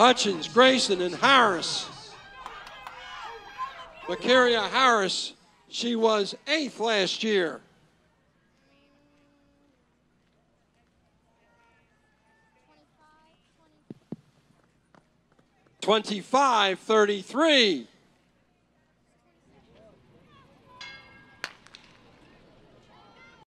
Hutchins, Grayson, and Harris. Makaria Harris, she was 8th last year. (25-33).